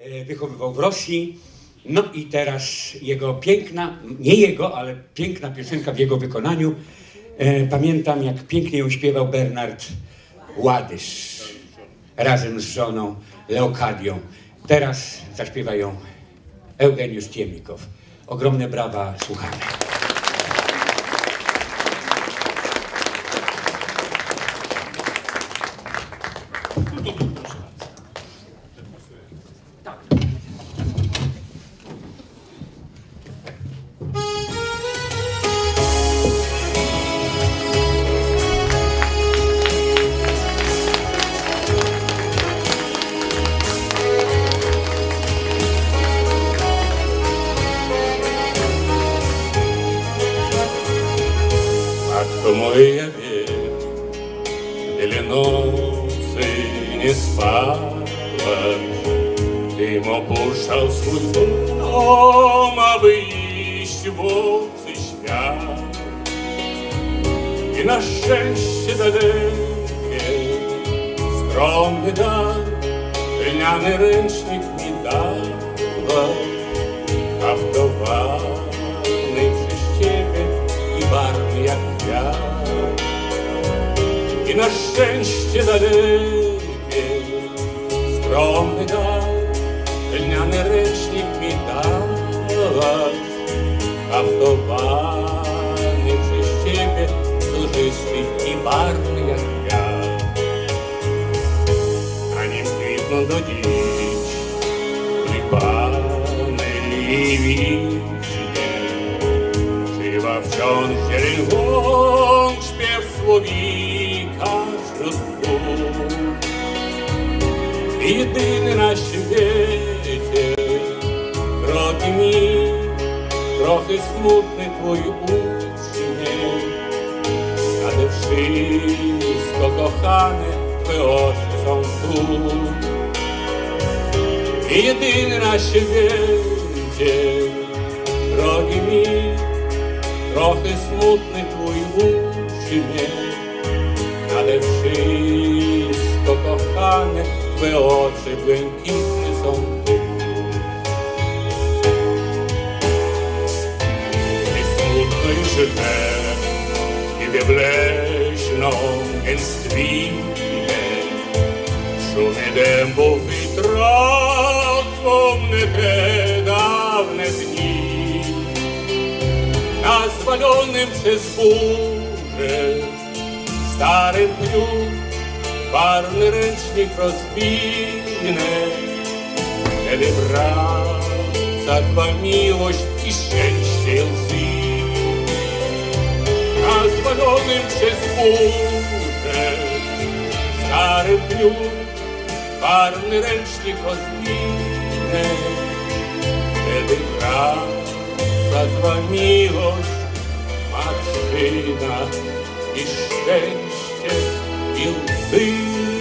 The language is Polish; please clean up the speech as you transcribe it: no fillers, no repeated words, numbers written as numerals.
wychowywał w Rosji. No i teraz jego piękna, nie jego, ale piękna piosenka w jego wykonaniu. Pamiętam, jak pięknie ją śpiewał Bernard Ładysz razem z żoną Leokadią. Teraz zaśpiewa ją Eugeniusz Ciemnikow. Ogromne brawa, słuchamy. Matko moja, wiem, wiele nocy nie spałaś, Tym opuszczał swój dom, aby iść w obcy świat. I na szczęście dalekie, skromny dar, lniany ręcznik mi dała, haftowany przez ciebie i barwny jak kwiat. I na szczęście dalekie, skromny dar, lniany ręcznik mi dałaś, haftowany przez ciebie, soczysty i barwny jak kwiat. A nim kwitną do dziś tulipany i wiśnie, żywa wciąż zieleń łąk, śpiew słowika wśród pól. I jedyny na świecie, drogi mi, trochę smutny twój uśmiech. Nade wszystko, kochane, twoje oczy są tu. I jedyny na świecie, drogi mi, trochę smutny twój uśmiech. Nade wszystko, kochane, twoje oczy błękitne są tu. I smutno i żywe, niebie bleśną gęstwinę, szumie dębów i traw, wspomnę te dawne dni. Na zwalonym przez burzę starym pniu barwny ręcznik rozwinę. Wtedy wraca twa miłość i szczęście łzy. Na zwalonym przez burzę starym pniu barwny ręcznik rozwinę. Wtedy wraca twa miłość, marzyna i szczęście i łzy.